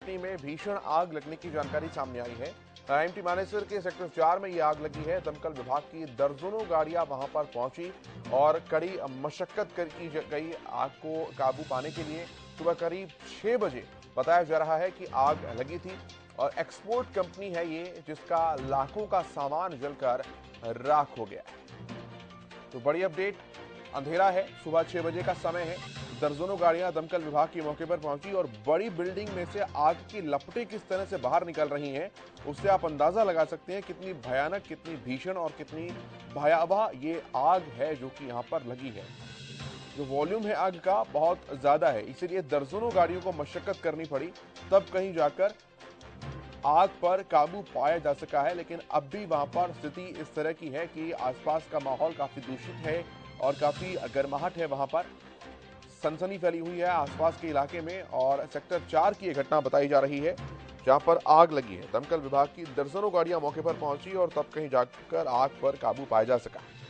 में भीषण आग लगने की जानकारी सामने आई है। आईएमटी मानेसर के सेक्टर 4 में यह आग लगी है। दमकल विभाग की दर्जनों गाड़ियां वहां पर पहुंची और कड़ी मशक्कत की गई आग को काबू पाने के लिए। सुबह करीब 6 बजे बताया जा रहा है कि आग लगी थी और एक्सपोर्ट कंपनी है ये, जिसका लाखों का सामान जलकर राख हो गया। तो बड़ी अपडेट, अंधेरा है, सुबह 6 बजे का समय है। दर्जनों गाड़ियां दमकल विभाग के मौके पर पहुंची और बड़ी बिल्डिंग में से आग की लपटें किस तरह से बाहर निकल रही हैं, उससे आप अंदाजा लगा सकते हैं कितनी भयानक, कितनी भीषण और कितनी भयावह ये आग है जो कि यहां पर लगी है। जो वॉल्यूम है आग का बहुत ज्यादा है, इसीलिए दर्जनों गाड़ियों को मशक्कत करनी पड़ी, तब कहीं जाकर आग पर काबू पाया जा सका है। लेकिन अब भी वहां पर स्थिति इस तरह की है कि आसपास का माहौल काफी दूषित है और काफी गर्माहट है। वहां पर सनसनी फैली हुई है आसपास के इलाके में और सेक्टर 4 की यह घटना बताई जा रही है जहां पर आग लगी है। दमकल विभाग की दर्जनों गाड़ियां मौके पर पहुंची और तब कहीं जाकर आग पर काबू पाया जा सका।